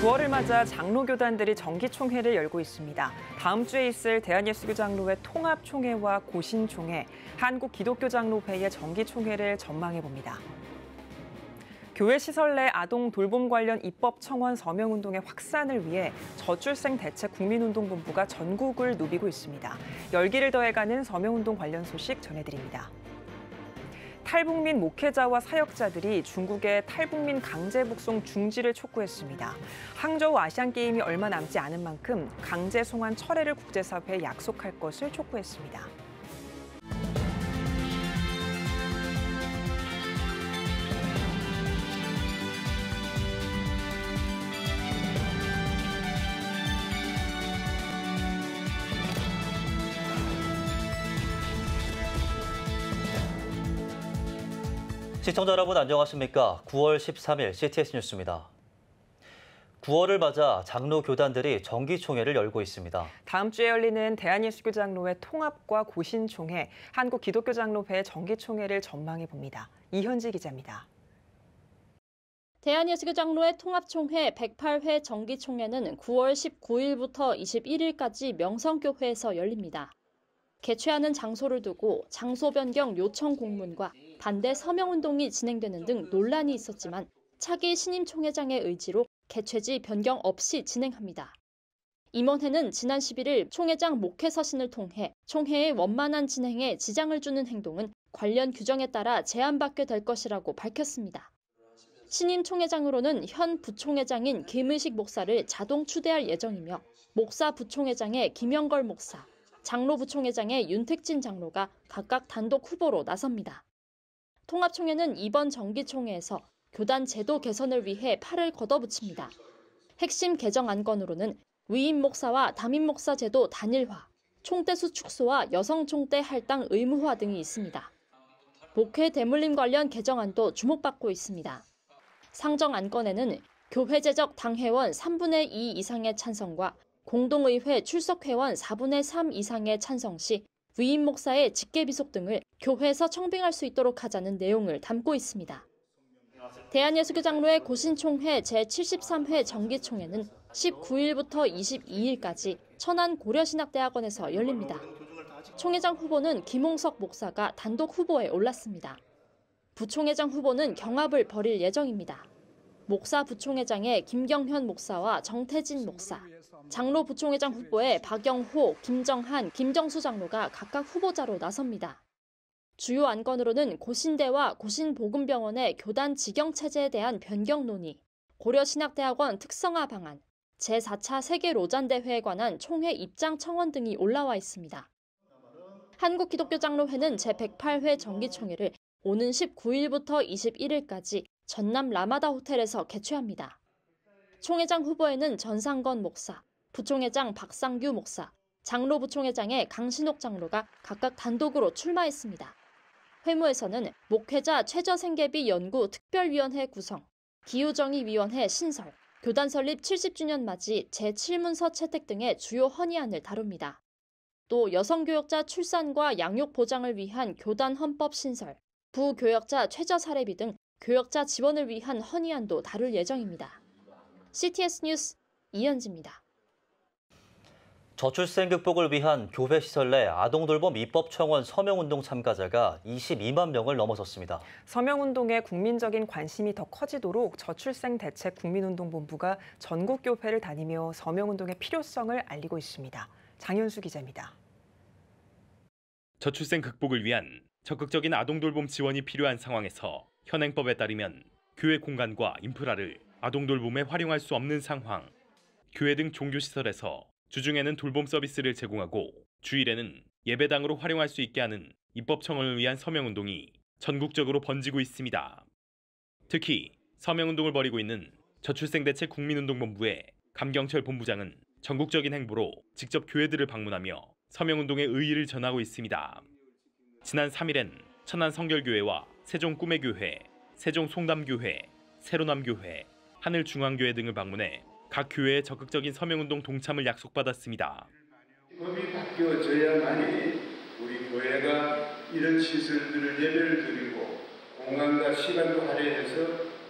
9월을 맞아 장로교단들이 정기총회를 열고 있습니다. 다음 주에 있을 대한예수교장로회 통합총회와 고신총회, 한국기독교장로회의 정기총회를 전망해봅니다. 교회 시설 내 아동 돌봄 관련 입법 청원 서명운동의 확산을 위해 저출생 대책 국민운동본부가 전국을 누비고 있습니다. 열기를 더해가는 서명운동 관련 소식 전해드립니다. 탈북민 목회자와 사역자들이 중국의 탈북민 강제 북송 중지를 촉구했습니다. 항저우 아시안게임이 얼마 남지 않은 만큼 강제 송환 철회를 국제사회에 약속할 것을 촉구했습니다. 시청자 여러분 안녕하십니까? 9월 13일 CTS 뉴스입니다. 9월을 맞아 장로 교단들이 정기총회를 열고 있습니다. 다음 주에 열리는 대한예수교장로회 통합과 고신총회, 한국기독교장로회 정기총회를 전망해봅니다. 이현지 기자입니다. 대한예수교장로회 통합총회 108회 정기총회는 9월 19일부터 21일까지 명성교회에서 열립니다. 개최하는 장소를 두고 장소 변경 요청 공문과 반대 서명운동이 진행되는 등 논란이 있었지만 차기 신임 총회장의 의지로 개최지 변경 없이 진행합니다. 임원회는 지난 11일 총회장 목회 서신을 통해 총회의 원만한 진행에 지장을 주는 행동은 관련 규정에 따라 제한받게 될 것이라고 밝혔습니다. 신임 총회장으로는 현 부총회장인 김의식 목사를 자동 추대할 예정이며 목사 부총회장의 김영걸 목사, 장로 부총회장의 윤택진 장로가 각각 단독 후보로 나섭니다. 통합총회는 이번 정기총회에서 교단 제도 개선을 위해 팔을 걷어붙입니다. 핵심 개정 안건으로는 위임 목사와 담임 목사 제도 단일화, 총대수 축소와 여성 총대 할당 의무화 등이 있습니다. 목회 대물림 관련 개정안도 주목받고 있습니다. 상정 안건에는 교회제적 당회원 3분의 2 이상의 찬성과 공동의회 출석회원 4분의 3 이상의 찬성 시 위임 목사의 직계비속 등을 교회에서 청빙할 수 있도록 하자는 내용을 담고 있습니다. 대한예수교장로회 고신총회 제73회 정기총회는 19일부터 22일까지 천안 고려신학대학원에서 열립니다. 총회장 후보는 김홍석 목사가 단독 후보에 올랐습니다. 부총회장 후보는 경합을 벌일 예정입니다. 목사 부총회장의 김경현 목사와 정태진 목사, 장로 부총회장 후보에 박영호, 김정한, 김정수 장로가 각각 후보자로 나섭니다. 주요 안건으로는 고신대와 고신복음병원의 교단 직영체제에 대한 변경 논의, 고려신학대학원 특성화 방안, 제4차 세계로잔대회에 관한 총회 입장 청원 등이 올라와 있습니다. 한국기독교장로회는 제108회 정기총회를 오는 19일부터 21일까지 전남 라마다 호텔에서 개최합니다. 총회장 후보에는 전상건 목사, 부총회장 박상규 목사, 장로 부총회장의 강신옥 장로가 각각 단독으로 출마했습니다. 회무에서는 목회자 최저생계비 연구 특별위원회 구성, 기후정의위원회 신설, 교단 설립 70주년 맞이 제7문서 채택 등의 주요 헌의안을 다룹니다. 또 여성교역자 출산과 양육 보장을 위한 교단 헌법 신설, 부교역자 최저사례비 등 교역자 지원을 위한 헌의안도 다룰 예정입니다. CTS 뉴스 이현지입니다. 저출생 극복을 위한 교회 시설 내 아동돌봄 입법 청원 서명운동 참가자가 22만 명을 넘어섰습니다. 서명운동에 국민적인 관심이 더 커지도록 저출생 대책 국민운동본부가 전국 교회를 다니며 서명운동의 필요성을 알리고 있습니다. 장현수 기자입니다. 저출생 극복을 위한 적극적인 아동돌봄 지원이 필요한 상황에서 현행법에 따르면 교회 공간과 인프라를 아동돌봄에 활용할 수 없는 상황, 교회 등 종교시설에서 주중에는 돌봄 서비스를 제공하고 주일에는 예배당으로 활용할 수 있게 하는 입법 청원을 위한 서명운동이 전국적으로 번지고 있습니다. 특히 서명운동을 벌이고 있는 저출생대책 국민운동본부의 감경철 본부장은 전국적인 행보로 직접 교회들을 방문하며 서명운동의 의의를 전하고 있습니다. 지난 3일엔 천안 성결교회와 세종 꿈의교회, 세종 송담교회, 세로남교회, 하늘중앙교회 등을 방문해 각 교회의 적극적인 서명운동 동참을 약속받았습니다. 법이 바뀌어져야만이 우리 교회가 이런 시설들을 예배를 드리고 공간과 시간도 할애해서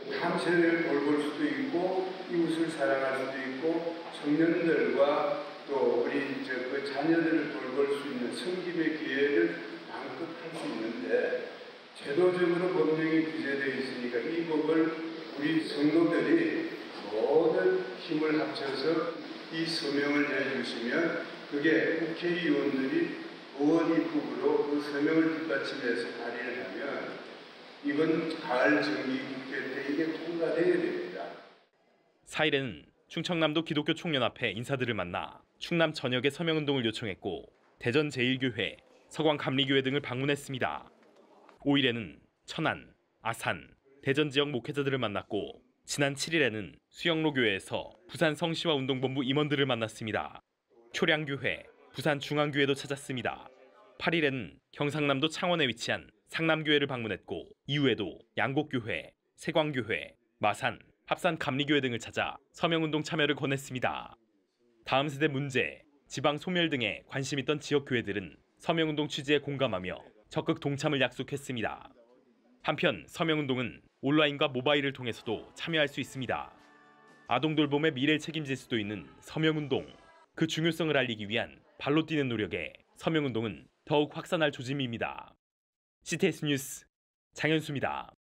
감세를 돌볼 수도 있고 이웃을 사랑할 수도 있고 청년들과 또 우리 그 자녀들을 돌볼 수 있는 섬김의 기회를 마음껏 할 수 있는데 제도적으로 법령이 규제되어 있으니까 이 법을 우리 성도들이 모든 힘을 합쳐서 이 서명을 해주시면 그게 국회의원들이 의원 입국으로 그 서명을 뒷받침해서 발의를 하면 이번 가을 정기국회 때 이게 통과돼야 됩니다. 4일에는 충청남도 기독교 총연합회 인사들을 만나 충남 전역의 서명운동을 요청했고 대전 제1교회, 서광 감리교회 등을 방문했습니다. 5일에는 천안, 아산, 대전 지역 목회자들을 만났고 지난 7일에는 수영로교회에서 부산 성시화 운동본부 임원들을 만났습니다. 초량교회, 부산 중앙교회도 찾았습니다. 8일에는 경상남도 창원에 위치한 상남교회를 방문했고 이후에도 양곡교회, 세광교회, 마산, 합산 감리교회 등을 찾아 서명운동 참여를 권했습니다. 다음 세대 문제, 지방 소멸 등에 관심 있던 지역교회들은 서명운동 취지에 공감하며 적극 동참을 약속했습니다. 한편 서명운동은 온라인과 모바일을 통해서도 참여할 수 있습니다. 아동돌봄의 미래를 책임질 수도 있는 서명운동, 그 중요성을 알리기 위한 발로 뛰는 노력에 서명운동은 더욱 확산할 조짐입니다. CTS 뉴스 장현수입니다.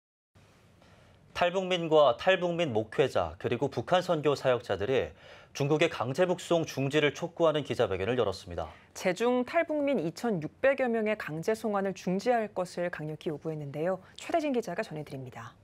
탈북민과 탈북민 목회자 그리고 북한 선교 사역자들이 중국의 강제 북송 중지를 촉구하는 기자회견을 열었습니다. 제중 탈북민 2,600여 명의 강제 송환을 중지할 것을 강력히 요구했는데요. 최대진 기자가 전해드립니다.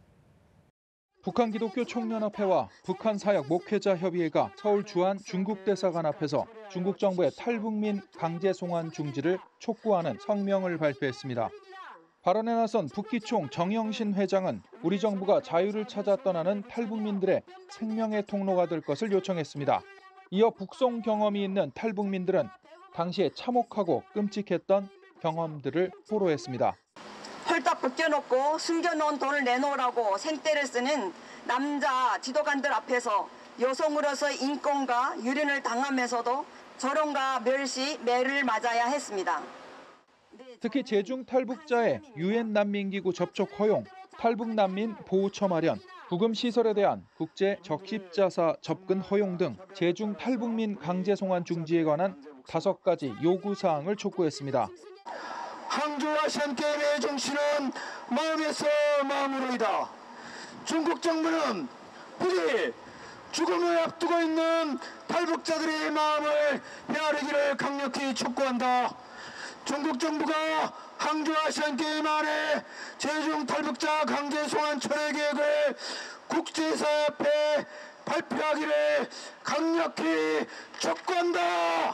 북한 기독교 총연합회와 북한 사역 목회자 협의회가 서울 주한 중국 대사관 앞에서 중국 정부의 탈북민 강제 송환 중지를 촉구하는 성명을 발표했습니다. 발언에 나선 북기총 정영신 회장은 우리 정부가 자유를 찾아 떠나는 탈북민들의 생명의 통로가 될 것을 요청했습니다. 이어 북송 경험이 있는 탈북민들은 당시에 참혹하고 끔찍했던 경험들을 토로했습니다. 홀딱 벗겨놓고 숨겨놓은 돈을 내놓으라고 생떼를 쓰는 남자 지도관들 앞에서 여성으로서 인권과 유린을 당하면서도 조롱과 멸시, 매를 맞아야 했습니다. 특히 제중 탈북자의 유엔 난민기구 접촉 허용, 탈북 난민 보호처 마련, 구금 시설에 대한 국제 적십자사 접근 허용 등 제중 탈북민 강제 송환 중지에 관한 5가지 요구 사항을 촉구했습니다. 항저우 아시안게임의 정신은 마음에서 마음으로이다. 중국 정부는 부디 죽음을 앞두고 있는 탈북자들의 마음을 헤아리기를 강력히 촉구한다. 중국 정부가 항저우 아시안게임 안에 제중 탈북자 강제 송환 철회 계획을 국제사회 앞에 발표하기를 강력히 촉구한다.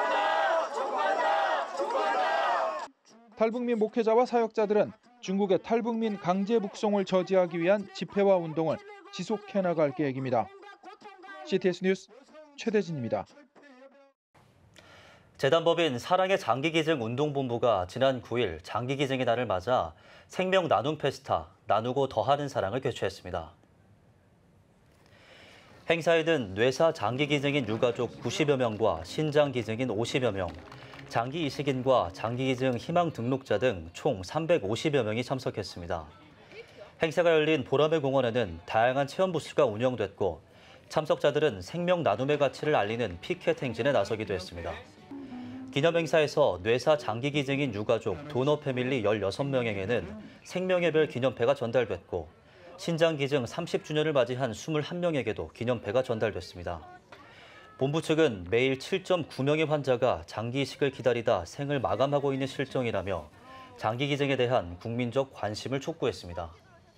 탈북민 목회자와 사역자들은 중국의 탈북민 강제 북송을 저지하기 위한 집회와 운동을 지속해 나갈 계획입니다. CTS 뉴스 최대진입니다. 재단법인 사랑의 장기기증 운동본부가 지난 9일 장기기증의 날을 맞아 생명 나눔 페스타 나누고 더하는 사랑을 개최했습니다. 행사에는 뇌사 장기기증인 유가족 90여 명과 신장기증인 50여 명, 장기 이식인과 장기기증 희망 등록자 등 총 350여 명이 참석했습니다. 행사가 열린 보라매 공원에는 다양한 체험 부스가 운영됐고 참석자들은 생명 나눔의 가치를 알리는 피켓 행진에 나서기도 했습니다. 기념행사에서 뇌사 장기기증인 유가족 도너 패밀리 16명에게는 생명의 별 기념패가 전달됐고 신장기증 30주년을 맞이한 21명에게도 기념패가 전달됐습니다. 본부 측은 매일 7.9명의 환자가 장기 이식을 기다리다 생을 마감하고 있는 실정이라며 장기 기증에 대한 국민적 관심을 촉구했습니다.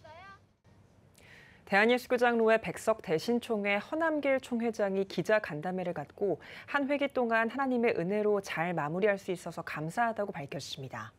대한예수교장로회 백석 대신총회 허남길 총회장이 기자 간담회를 갖고 한 회기 동안 하나님의 은혜로 잘 마무리할 수 있어서 감사하다고 밝혔습니다.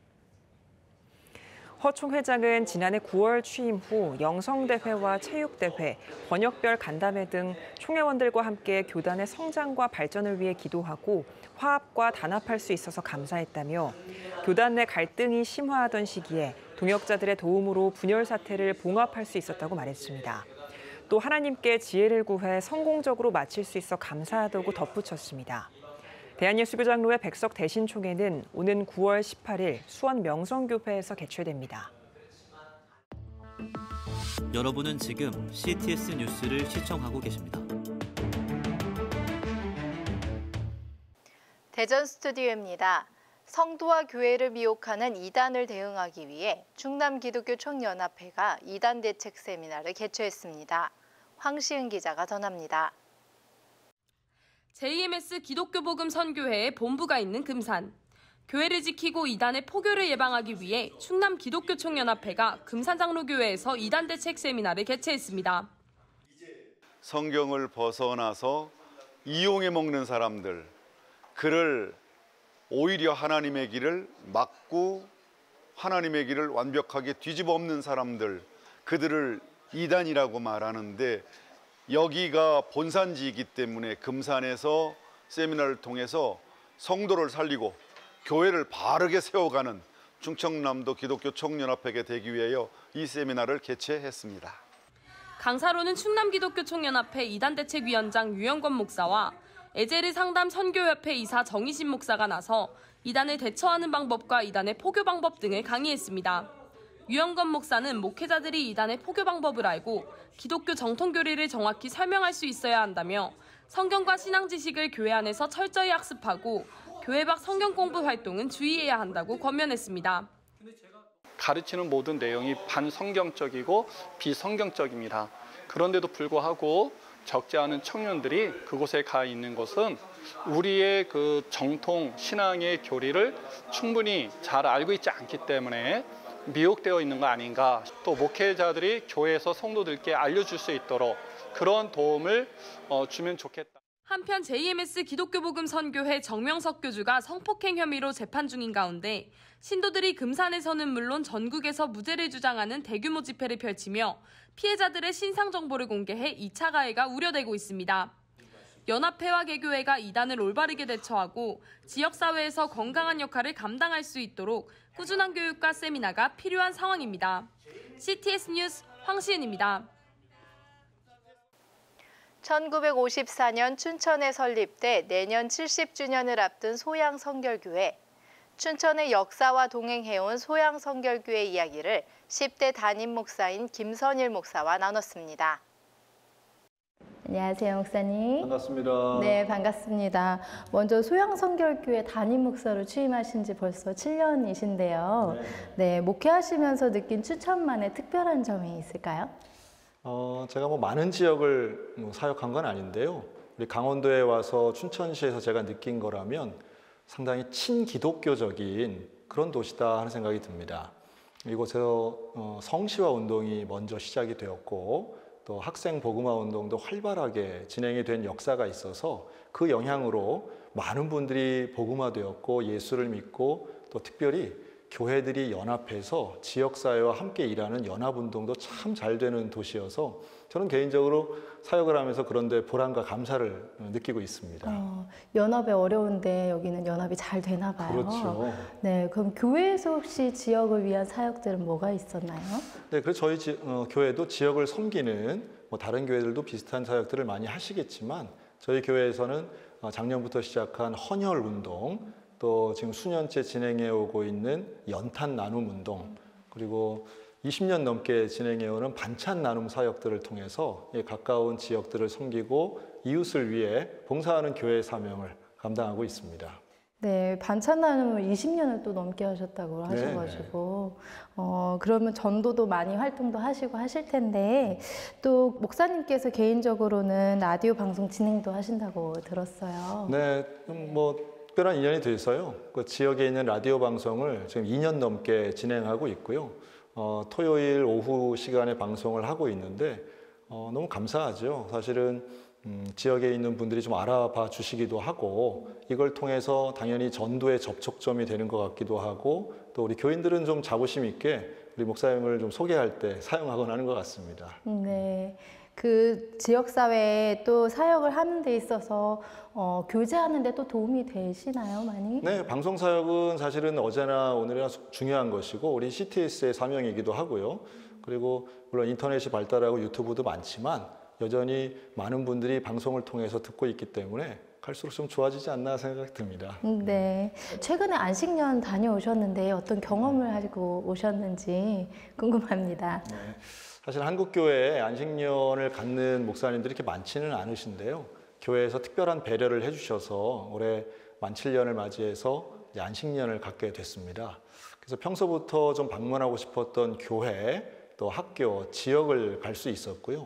허 총회장은 지난해 9월 취임 후 영성대회와 체육대회, 번역별 간담회 등 총회원들과 함께 교단의 성장과 발전을 위해 기도하고 화합과 단합할 수 있어서 감사했다며 교단 내 갈등이 심화하던 시기에 동역자들의 도움으로 분열 사태를 봉합할 수 있었다고 말했습니다. 또 하나님께 지혜를 구해 성공적으로 마칠 수 있어 감사하다고 덧붙였습니다. 대한예수교장로회 백석 대신총회는 오는 9월 18일 수원 명성교회에서 개최됩니다. 여러분은 지금 CTS 뉴스를 시청하고 계십니다. 대전 스튜디오입니다. 성도와 교회를 미혹하는 이단을 대응하기 위해 충남기독교총연합회가 이단 대책 세미나를 개최했습니다. 황시은 기자가 전합니다. JMS 기독교복음 선교회의 본부가 있는 금산. 교회를 지키고 이단의 포교를 예방하기 위해 충남기독교총연합회가 금산장로교회에서 이단 대책 세미나를 개최했습니다. 성경을 벗어나서 이용해 먹는 사람들, 그를 오히려 하나님의 길을 막고 하나님의 길을 완벽하게 뒤집어 엎는 사람들, 그들을 이단이라고 말하는데, 여기가 본산지이기 때문에 금산에서 세미나를 통해서 성도를 살리고 교회를 바르게 세워가는 충청남도 기독교 총연합회가 되기 위하여 이 세미나를 개최했습니다. 강사로는 충남기독교총연합회 이단대책위원장 유영권 목사와 에제르 상담 선교협회 이사 정희신 목사가 나서 이단을 대처하는 방법과 이단의 포교 방법 등을 강의했습니다. 유영권 목사는 목회자들이 이단의 포교 방법을 알고 기독교 정통교리를 정확히 설명할 수 있어야 한다며 성경과 신앙 지식을 교회 안에서 철저히 학습하고 교회 밖 성경 공부 활동은 주의해야 한다고 권면했습니다. 가르치는 모든 내용이 반성경적이고 비성경적입니다. 그런데도 불구하고 적지 않은 청년들이 그곳에 가 있는 것은 우리의 그 정통 신앙의 교리를 충분히 잘 알고 있지 않기 때문에 미혹되어 있는 거 아닌가. 또 목회자들이 교회에서 성도들께 알려줄 수 있도록 그런 도움을 주면 좋겠다. 한편 JMS 기독교복음 선교회 정명석 교주가 성폭행 혐의로 재판 중인 가운데 신도들이 금산에서는 물론 전국에서 무죄를 주장하는 대규모 집회를 펼치며 피해자들의 신상 정보를 공개해 2차 가해가 우려되고 있습니다. 연합회와 개교회가 이단을 올바르게 대처하고 지역사회에서 건강한 역할을 감당할 수 있도록 꾸준한 교육과 세미나가 필요한 상황입니다. CTS 뉴스 황시은입니다. 1954년 춘천에 설립돼 내년 70주년을 앞둔 소양성결교회. 춘천의 역사와 동행해온 소양성결교회 이야기를 10대 담임 목사인 김선일 목사와 나눴습니다. 안녕하세요, 목사님. 반갑습니다. 네, 반갑습니다. 먼저 소양성결교회 담임 목사로 취임하신 지 벌써 7년이신데요. 네, 목회하시면서 느낀 춘천만의 특별한 점이 있을까요? 제가 많은 지역을 사역한 건 아닌데요. 우리 강원도에 와서 춘천시에서 제가 느낀 거라면 상당히 친기독교적인 그런 도시다 하는 생각이 듭니다. 이곳에서 성시화 운동이 먼저 시작이 되었고 또 학생 복음화 운동도 활발하게 진행이 된 역사가 있어서 그 영향으로 많은 분들이 복음화되었고 예수를 믿고 또 특별히 교회들이 연합해서 지역사회와 함께 일하는 연합운동도 참 잘 되는 도시여서 저는 개인적으로 사역을 하면서 그런데 보람과 감사를 느끼고 있습니다. 연합이 어려운데 여기는 연합이 잘 되나 봐요. 그렇죠. 네, 그럼 교회에서 혹시 지역을 위한 사역들은 뭐가 있었나요? 네, 그래서 저희 교회도 지역을 섬기는 다른 교회들도 비슷한 사역들을 많이 하시겠지만 저희 교회에서는 작년부터 시작한 헌혈운동, 또 지금 수년째 진행해 오고 있는 연탄 나눔 운동, 그리고 20년 넘게 진행해 오는 반찬 나눔 사역들을 통해서 가까운 지역들을 섬기고 이웃을 위해 봉사하는 교회 사명을 감당하고 있습니다. 네, 반찬 나눔을 20년을 또 넘게 하셨다고 하셔가지고 그러면 전도도 많이 활동도 하시고 하실 텐데 또 목사님께서 개인적으로는 라디오 방송 진행도 하신다고 들었어요. 네, 특별한 인연이 돼서요. 그 지역에 있는 라디오 방송을 지금 2년 넘게 진행하고 있고요. 토요일 오후 시간에 방송을 하고 있는데 너무 감사하죠. 사실은 지역에 있는 분들이 좀 알아봐 주시기도 하고 이걸 통해서 당연히 전도의 접촉점이 되는 것 같기도 하고 또 우리 교인들은 좀 자부심 있게 우리 목사님을 좀 소개할 때 사용하곤 하는 것 같습니다. 네. 그 지역사회에 또 사역을 하는 데 있어서 교제하는 데 또 도움이 되시나요, 많이? 네, 방송 사역은 사실은 어제나 오늘이나 중요한 것이고 우리 CTS의 사명이기도 하고요. 그리고 물론 인터넷이 발달하고 유튜브도 많지만 여전히 많은 분들이 방송을 통해서 듣고 있기 때문에 갈수록 좀 좋아지지 않나 생각이 듭니다. 네. 최근에 안식년 다녀오셨는데 어떤 경험을 하고 오셨는지 궁금합니다. 네. 사실 한국교회에 안식년을 갖는 목사님들이 이렇게 많지는 않으신데요. 교회에서 특별한 배려를 해주셔서 올해 만 7년을 맞이해서 이제 안식년을 갖게 됐습니다. 그래서 평소부터 좀 방문하고 싶었던 교회, 또 학교, 지역을 갈 수 있었고요.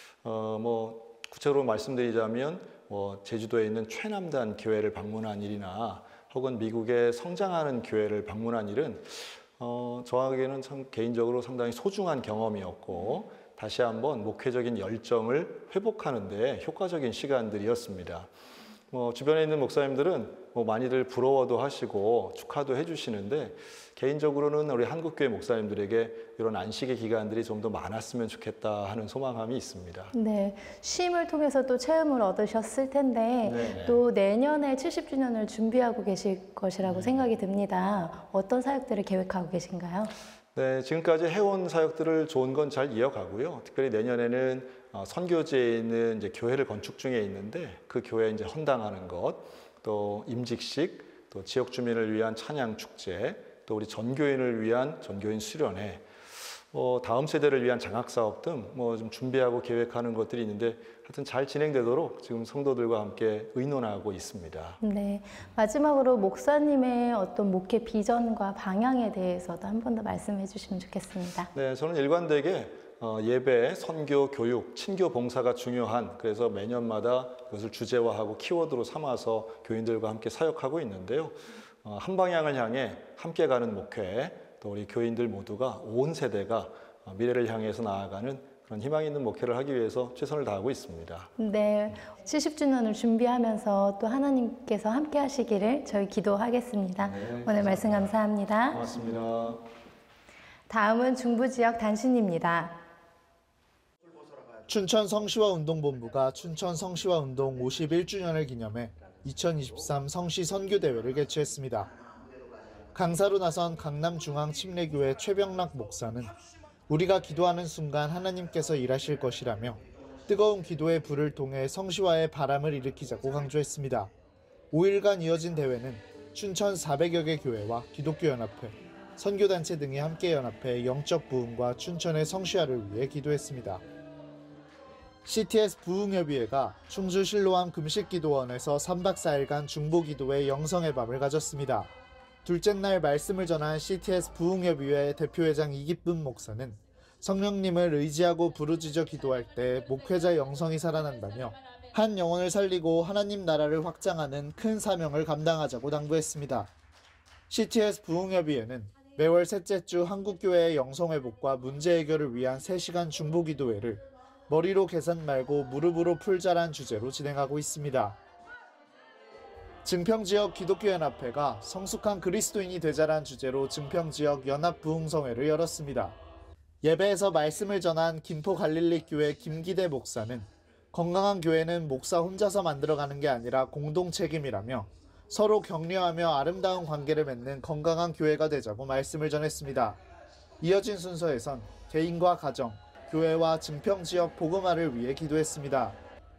구체적으로 말씀드리자면 제주도에 있는 최남단 교회를 방문한 일이나 혹은 미국의 성장하는 교회를 방문한 일은 저에게는 참 개인적으로 상당히 소중한 경험이었고 다시 한번 목회적인 열정을 회복하는 데 효과적인 시간들이었습니다. 주변에 있는 목사님들은 많이들 부러워도 하시고 축하도 해주시는데 개인적으로는 우리 한국교회 목사님들에게 이런 안식의 기간들이 좀 더 많았으면 좋겠다 하는 소망함이 있습니다. 네, 쉼을 통해서 또 체험을 얻으셨을 텐데 네네. 또 내년에 70주년을 준비하고 계실 것이라고 생각이 듭니다. 어떤 사역들을 계획하고 계신가요? 네, 지금까지 해온 사역들을 좋은 건 잘 이어가고요. 특별히 내년에는 선교지에 있는 이제 교회를 건축 중에 있는데 그 교회에 이제 헌당하는 것, 또 임직식, 또 지역 주민을 위한 찬양 축제, 또 우리 전교인을 위한 전교인 수련회, 다음 세대를 위한 장학 사업 등 좀 준비하고 계획하는 것들이 있는데 하여튼 잘 진행되도록 지금 성도들과 함께 의논하고 있습니다. 네, 마지막으로 목사님의 어떤 목회 비전과 방향에 대해서도 한 번 더 말씀해 주시면 좋겠습니다. 네, 저는 일관되게 예배, 선교, 교육, 친교 봉사가 중요한 그래서 매년마다 이것을 주제화하고 키워드로 삼아서 교인들과 함께 사역하고 있는데요. 한 방향을 향해 함께 가는 목회, 또 우리 교인들 모두가 온 세대가 미래를 향해서 나아가는 그런 희망 있는 목회를 하기 위해서 최선을 다하고 있습니다. 네, 70주년을 준비하면서 또 하나님께서 함께 하시기를 저희 기도하겠습니다. 네, 오늘 말씀 감사합니다. 고맙습니다. 다음은 중부지역 단신입니다. 춘천 성시화운동본부가 춘천 성시화운동 51주년을 기념해 2023 성시 선교대회를 개최했습니다. 강사로 나선 강남중앙침례교회 최병락 목사는 우리가 기도하는 순간 하나님께서 일하실 것이라며 뜨거운 기도의 불을 통해 성시화의 바람을 일으키자고 강조했습니다. 5일간 이어진 대회는 춘천 400여 개 교회와 기독교연합회, 선교단체 등이 함께 연합해 영적 부흥과 춘천의 성시화를 위해 기도했습니다. CTS 부흥협의회가 충주 실로암 금식기도원에서 3박 4일간 중보기도회 영성의 밤을 가졌습니다. 둘째 날 말씀을 전한 CTS 부흥협의회 대표회장 이기쁨 목사는 성령님을 의지하고 부르짖어 기도할 때 목회자 영성이 살아난다며 한 영혼을 살리고 하나님 나라를 확장하는 큰 사명을 감당하자고 당부했습니다. CTS 부흥협의회는 매월 셋째 주 한국교회의 영성회복과 문제 해결을 위한 3시간 중보기도회를 머리로 계산 말고 무릎으로 풀자란 주제로 진행하고 있습니다. 증평지역 기독교연합회가 성숙한 그리스도인이 되자란 주제로 증평지역 연합부흥성회를 열었습니다. 예배에서 말씀을 전한 김포갈릴리교회 김기대 목사는 건강한 교회는 목사 혼자서 만들어가는 게 아니라 공동 책임이라며 서로 격려하며 아름다운 관계를 맺는 건강한 교회가 되자고 말씀을 전했습니다. 이어진 순서에선 개인과 가정, 교회와 증평지역 복음화를 위해 기도했습니다.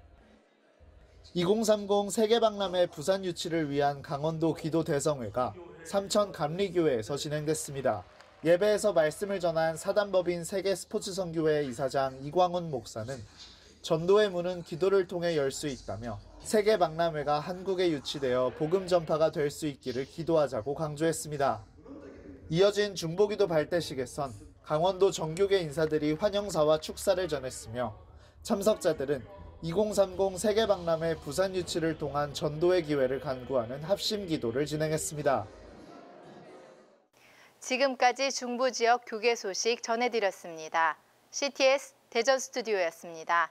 2030 세계박람회 부산 유치를 위한 강원도 기도 대성회가 삼천 감리교회에서 진행됐습니다. 예배에서 말씀을 전한 사단법인 세계스포츠선교회 이사장 이광훈 목사는 전도의 문은 기도를 통해 열 수 있다며 세계박람회가 한국에 유치되어 복음 전파가 될 수 있기를 기도하자고 강조했습니다. 이어진 중보기도 발대식에선 강원도 정교계 인사들이 환영사와 축사를 전했으며 참석자들은 2030 세계박람회 부산 유치를 통한 전도의 기회를 간구하는 합심 기도를 진행했습니다. 지금까지 중부지역 교계 소식 전해드렸습니다. CTS 대전 스튜디오였습니다.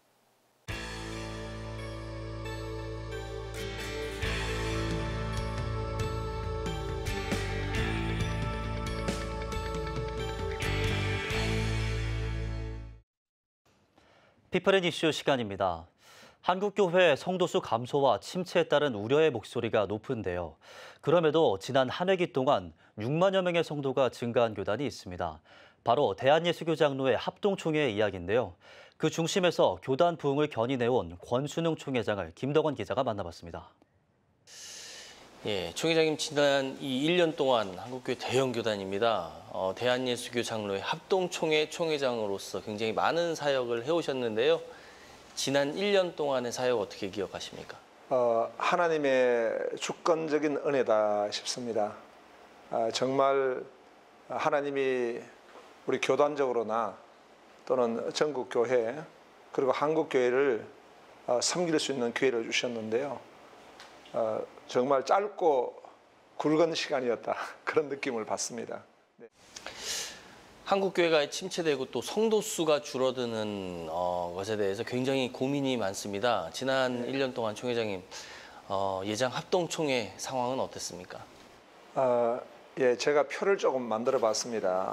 피플앤 이슈 시간입니다. 한국교회 성도수 감소와 침체에 따른 우려의 목소리가 높은데요. 그럼에도 지난 한 해기 동안 6만여 명의 성도가 증가한 교단이 있습니다. 바로 대한예수교 장로회 합동총회의 이야기인데요. 그 중심에서 교단 부흥을 견인해온 권순웅 총회장을 김덕원 기자가 만나봤습니다. 예, 총회장님 지난 이 1년 동안 한국교회 대형 교단입니다. 대한예수교 장로회 합동총회 총회장으로서 굉장히 많은 사역을 해오셨는데요. 지난 1년 동안의 사역 어떻게 기억하십니까? 하나님의 주권적인 은혜다 싶습니다. 정말 하나님이 우리 교단적으로나 또는 전국 교회 그리고 한국 교회를 섬길 수 있는 기회를 주셨는데요. 정말 짧고 굵은 시간이었다 그런 느낌을 받습니다. 네. 한국 교회가 침체되고 또 성도 수가 줄어드는 것에 대해서 굉장히 고민이 많습니다. 지난 1년 동안 총회장님 예장 합동총회 상황은 어땠습니까? 예, 제가 표를 조금 만들어-봤습니다.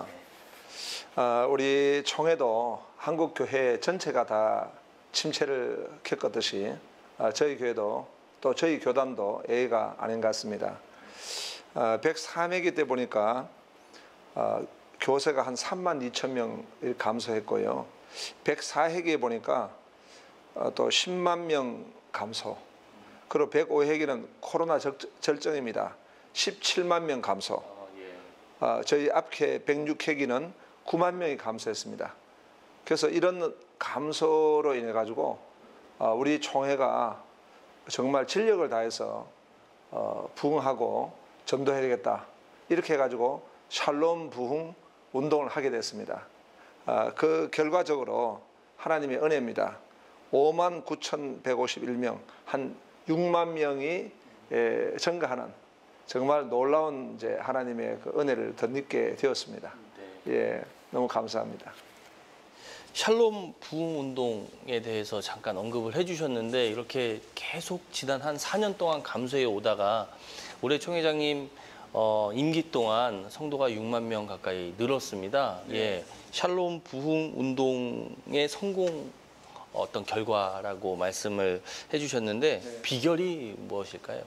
우리 총회도 한국 교회 전체가 다 침체를 겪었듯이 저희 교회도 또 저희 교단도 예의가 아닌 것 같습니다. 103회기 때 보니까 교세가 한 3만 2천 명 감소했고요. 104회기에 보니까 또 10만 명 감소. 그리고 105회기는 코로나 절정입니다. 17만 명 감소. 저희 앞에 106회기는 9만 명이 감소했습니다. 그래서 이런 감소로 인해 가지고 우리 총회가 정말 진력을 다해서 부흥하고 전도해야 되겠다. 이렇게 해가지고 샬롬 부흥 운동을 하게 됐습니다. 그 결과적으로 하나님의 은혜입니다. 5만 9,151명, 한 6만 명이 증가하는 정말 놀라운 이제 하나님의 그 은혜를 덧입게 되었습니다. 예, 너무 감사합니다. 샬롬 부흥 운동에 대해서 잠깐 언급을 해주셨는데 이렇게 계속 지난 한 4년 동안 감소해 오다가 올해 총회장님 임기 동안 성도가 6만 명 가까이 늘었습니다. 네. 예, 샬롬 부흥 운동의 성공 어떤 결과라고 말씀을 해주셨는데 네. 비결이 무엇일까요?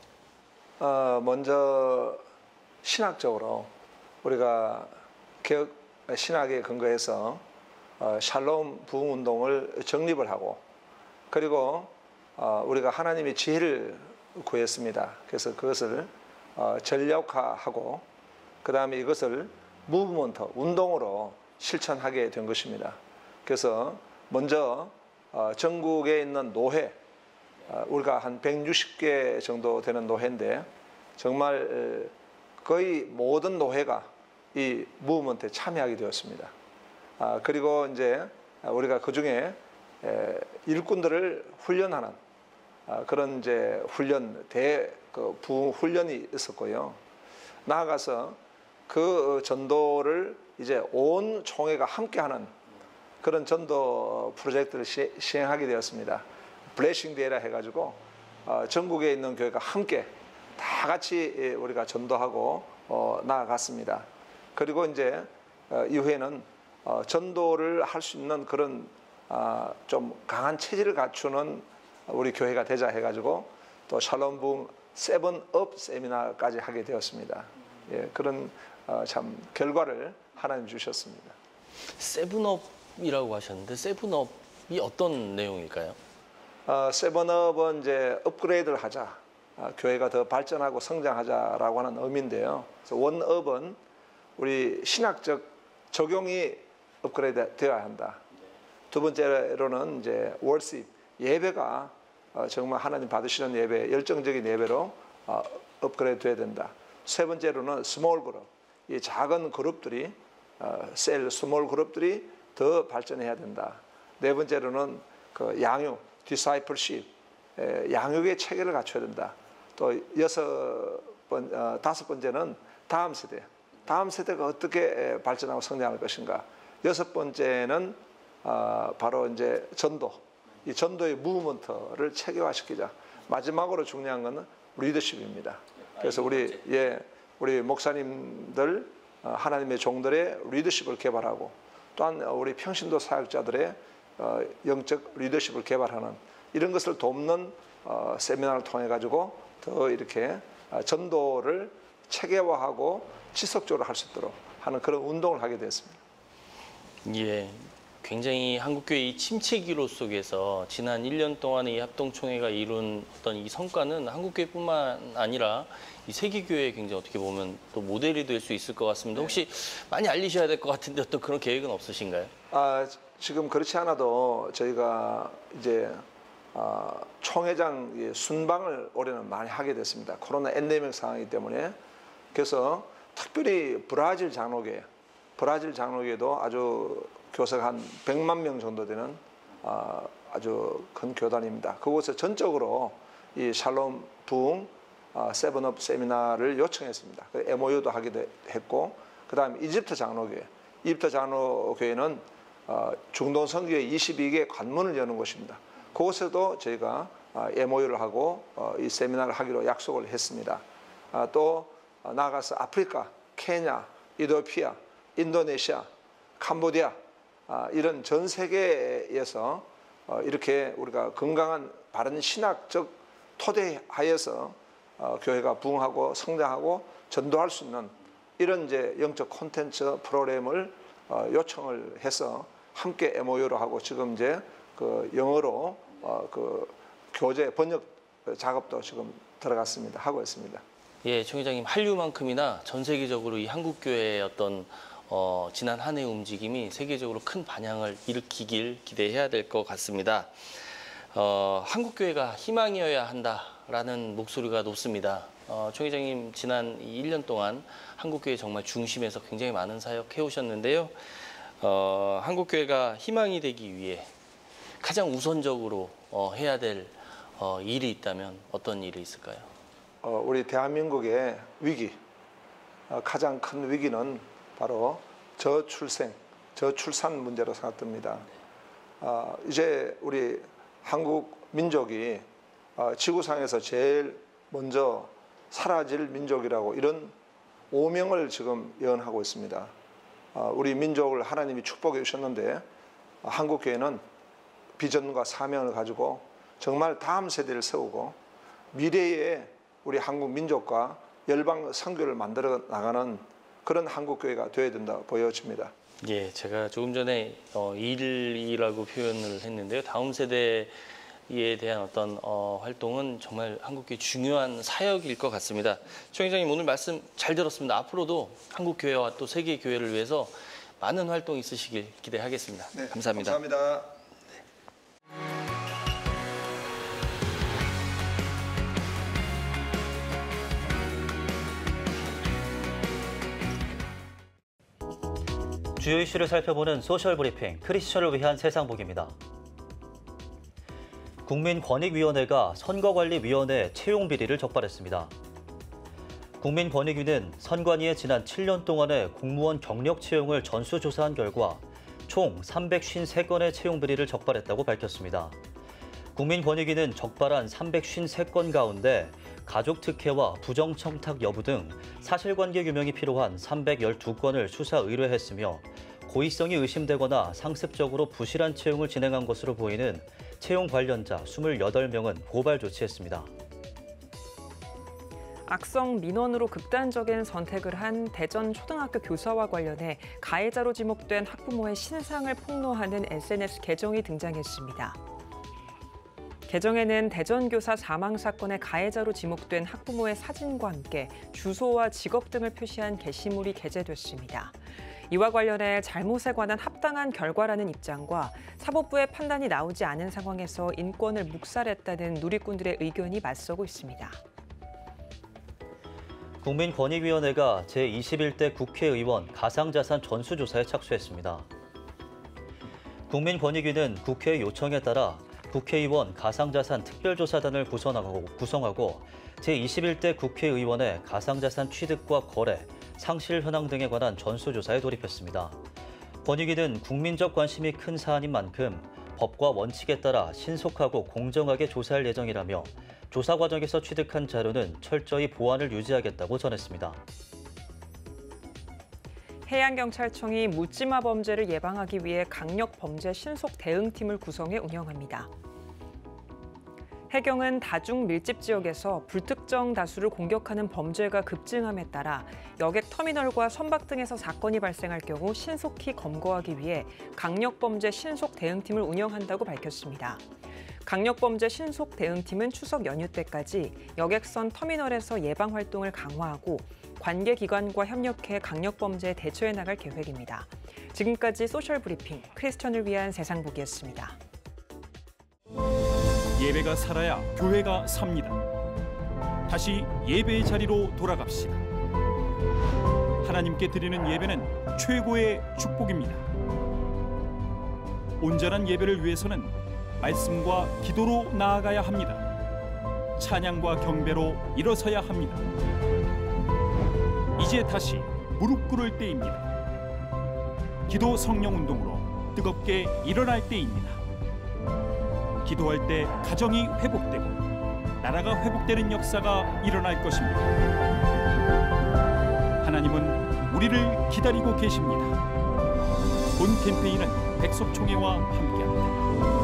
먼저 신학적으로 우리가 개혁 신학에 근거해서 샬롬 부흥 운동을 정립을 하고 그리고 우리가 하나님의 지혜를 구했습니다. 그래서 그것을 전략화하고 그 다음에 이것을 무브먼트 운동으로 실천하게 된 것입니다. 그래서 먼저 전국에 있는 노회 우리가 한 160개 정도 되는 노회인데 정말 거의 모든 노회가 이 무브먼트에 참여하게 되었습니다. 그리고 이제 우리가 그 중에 일꾼들을 훈련하는 그런 이제 훈련 부흥 훈련이 있었고요. 나아가서 그 전도를 이제 온 총회가 함께하는 그런 전도 프로젝트를 시행하게 되었습니다. 블레싱 데이라 해가지고 전국에 있는 교회가 함께 다 같이 우리가 전도하고 나아갔습니다. 그리고 이제 이후에는 전도를 할 수 있는 그런 좀 강한 체질을 갖추는 우리 교회가 되자 해가지고 또 샬롬 부흥 세븐업 세미나까지 하게 되었습니다. 예, 그런 참 결과를 하나님 주셨습니다. 세븐업이라고 하셨는데 세븐업이 어떤 내용일까요? 세븐업은 이제 업그레이드를 하자, 교회가 더 발전하고 성장하자라고 하는 의미인데요. 그래서 원업은 우리 신학적 적용이 업그레이드 되어야 한다. 두 번째로는 이제 월십 예배가 정말 하나님 받으시는 예배, 열정적인 예배로 업그레이드 돼야 된다. 세 번째로는 스몰 그룹, 이 작은 그룹들이 스몰 그룹들이 더 발전해야 된다. 네 번째로는 그 양육, 디사이플십, 양육의 체계를 갖춰야 된다. 또 다섯 번째는 다음 세대. 다음 세대가 어떻게 발전하고 성장할 것인가. 여섯 번째는 바로 이제 전도. 이 전도의 무브먼트를 체계화시키자. 마지막으로 중요한 것은 리더십입니다. 그래서 우리 목사님들, 하나님의 종들의 리더십을 개발하고 또한 우리 평신도 사역자들의 영적 리더십을 개발하는 이런 것을 돕는 세미나를 통해 가지고 더 이렇게 전도를 체계화하고 지속적으로 할 수 있도록 하는 그런 운동을 하게 됐습니다. 예, 굉장히 한국교회 이 침체 기로 속에서 지난 1년 동안의 이 합동총회가 이룬 어떤 이 성과는 한국교회뿐만 아니라 이 세계교회에 굉장히 어떻게 보면 또 모델이 될 수 있을 것 같습니다. 혹시 많이 알리셔야 될 것 같은데 어떤 그런 계획은 없으신가요? 지금 그렇지 않아도 저희가 이제 총회장 순방을 올해는 많이 하게 됐습니다. 코로나 엔데믹 상황이기 때문에. 그래서 특별히 브라질 장로교에도 아주 교사가 한 100만 명 정도 되는 아주 큰 교단입니다. 그곳에 전적으로 이 샬롬 부흥 세븐업 세미나를 요청했습니다. MOU도 하기도 했고, 그 다음에 이집트 장로교회는 중동 선교회 22개 관문을 여는 곳입니다. 그곳에도 저희가 MOU를 하고 이 세미나를 하기로 약속을 했습니다. 또 나아가서 아프리카, 케냐, 이티오피아, 인도네시아, 캄보디아 이런 전 세계에서 이렇게 우리가 건강한 바른 신학적 토대 하에서 교회가 부흥하고 성장하고 전도할 수 있는 이런 이제 영적 콘텐츠 프로그램을 요청을 해서 함께 MOU로 하고 지금 이제 그 영어로 그 교재 번역 작업도 지금 들어갔습니다. 하고 있습니다. 예, 총회장님, 한류만큼이나 전 세계적으로 이 한국교회의 어떤 지난 한 해의 움직임이 세계적으로 큰 반향을 일으키길 기대해야 될 것 같습니다. 한국교회가 희망이어야 한다라는 목소리가 높습니다. 총회장님, 지난 1년 동안 한국교회 정말 중심에서 굉장히 많은 사역 해오셨는데요. 한국교회가 희망이 되기 위해 가장 우선적으로 해야 될 일이 있다면 어떤 일이 있을까요? 우리 대한민국의 위기, 가장 큰 위기는 바로 저출산 문제로 생각됩니다. 이제 우리 한국 민족이 지구상에서 제일 먼저 사라질 민족이라고 이런 오명을 지금 예언하고 있습니다. 우리 민족을 하나님이 축복해 주셨는데 한국교회는 비전과 사명을 가지고 정말 다음 세대를 세우고 미래에 우리 한국 민족과 열방 선교를 만들어 나가는 그런 한국교회가 되어야 된다 보여집니다. 예, 제가 조금 전에 일이라고 표현을 했는데요. 다음 세대에 대한 어떤 활동은 정말 한국교회 중요한 사역일 것 같습니다. 총회장님, 오늘 말씀 잘 들었습니다. 앞으로도 한국교회와 또 세계교회를 위해서 많은 활동 있으시길 기대하겠습니다. 네, 감사합니다. 감사합니다. 주요 이슈를 살펴보는 소셜 브리핑, 크리스천을 위한 세상복입니다. 국민권익위원회가 선거관리위원회 채용 비리를 적발했습니다. 국민권익위는 선관위의 지난 7년 동안의 공무원 경력 채용을 전수조사한 결과 총 353건의 채용 비리를 적발했다고 밝혔습니다. 국민권익위는 적발한 353건 가운데 가족특혜와 부정청탁 여부 등 사실관계 규명이 필요한 312건을 수사 의뢰했으며 고의성이 의심되거나 상습적으로 부실한 채용을 진행한 것으로 보이는 채용 관련자 28명은 고발 조치했습니다. 악성 민원으로 극단적인 선택을 한 대전 초등학교 교사와 관련해 가해자로 지목된 학부모의 신상을 폭로하는 SNS 계정이 등장했습니다. 계정에는 대전 교사 사망 사건의 가해자로 지목된 학부모의 사진과 함께 주소와 직업 등을 표시한 게시물이 게재됐습니다. 이와 관련해 잘못에 관한 합당한 결과라는 입장과 사법부의 판단이 나오지 않은 상황에서 인권을 묵살했다는 누리꾼들의 의견이 맞서고 있습니다. 국민권익위원회가 제21대 국회의원 가상자산 전수조사에 착수했습니다. 국민권익위는 국회의 요청에 따라 국회의원 가상자산 특별조사단을 구성하고 제21대 국회의원의 가상자산 취득과 거래, 상실 현황 등에 관한 전수조사에 돌입했습니다. 권익위는 국민적 관심이 큰 사안인 만큼 법과 원칙에 따라 신속하고 공정하게 조사할 예정이라며 조사 과정에서 취득한 자료는 철저히 보안을 유지하겠다고 전했습니다. 해양경찰청이 묻지마 범죄를 예방하기 위해 강력 범죄 신속 대응팀을 구성해 운영합니다. 해경은 다중 밀집 지역에서 불특정 다수를 공격하는 범죄가 급증함에 따라 여객 터미널과 선박 등에서 사건이 발생할 경우 신속히 검거하기 위해 강력범죄 신속 대응팀을 운영한다고 밝혔습니다. 강력범죄 신속 대응팀은 추석 연휴 때까지 여객선 터미널에서 예방 활동을 강화하고 관계 기관과 협력해 강력범죄에 대처해 나갈 계획입니다. 지금까지 소셜브리핑 크리스천을 위한 세상 보기였습니다. 예배가 살아야 교회가 삽니다. 다시 예배의 자리로 돌아갑시다. 하나님께 드리는 예배는 최고의 축복입니다. 온전한 예배를 위해서는 말씀과 기도로 나아가야 합니다. 찬양과 경배로 일어서야 합니다. 이제 다시 무릎 꿇을 때입니다. 기도 성령 운동으로 뜨겁게 일어날 때입니다. 기도할 때 가정이 회복되고 나라가 회복되는 역사가 일어날 것입니다. 하나님은 우리를 기다리고 계십니다. 본 캠페인은 백석총회와 함께합니다.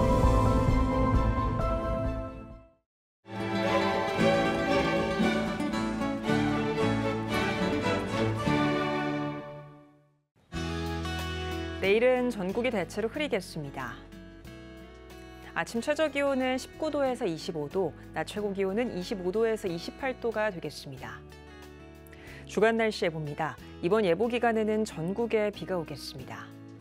내일은 전국이 대체로 흐리겠습니다. 아침 최저 기온은 19도에서 25도, 낮 최고 기온은 25도에서 28도가 되겠습니다. 주간 날씨 예보입니다. 이번 예보 기간에는 전국에 비가 오겠습니다.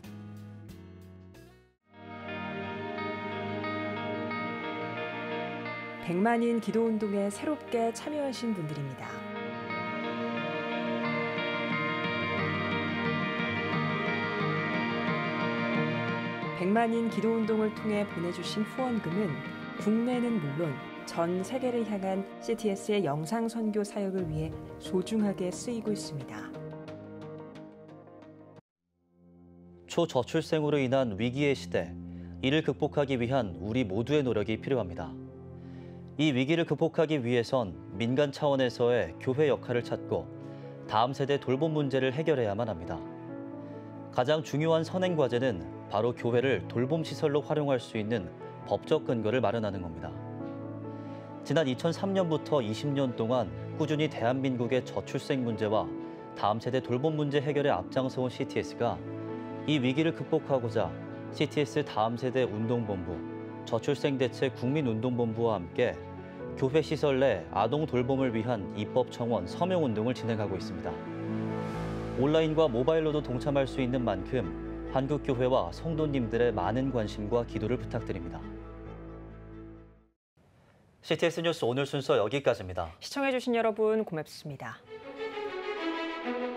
백만인 기도운동에 새롭게 참여하신 분들입니다. 백만인 기도운동을 통해 보내주신 후원금은 국내는 물론 전 세계를 향한 CTS의 영상 선교 사역을 위해 소중하게 쓰이고 있습니다. 초저출생으로 인한 위기의 시대, 이를 극복하기 위한 우리 모두의 노력이 필요합니다. 이 위기를 극복하기 위해선 민간 차원에서의 교회 역할을 찾고 다음 세대 돌봄 문제를 해결해야만 합니다. 가장 중요한 선행 과제는 바로 교회를 돌봄 시설로 활용할 수 있는 법적 근거를 마련하는 겁니다. 지난 2003년부터 20년 동안 꾸준히 대한민국의 저출생 문제와 다음 세대 돌봄 문제 해결에 앞장서온 CTS가 이 위기를 극복하고자 CTS 다음 세대 운동본부, 저출생 대책 국민운동본부와 함께 교회 시설 내 아동 돌봄을 위한 입법 청원 서명 운동을 진행하고 있습니다. 온라인과 모바일로도 동참할 수 있는 만큼 한국교회와 성도님들의 많은 관심과 기도를 부탁드립니다. CTS 뉴스 오늘 순서 여기까지입니다. 시청해주신 여러분 고맙습니다.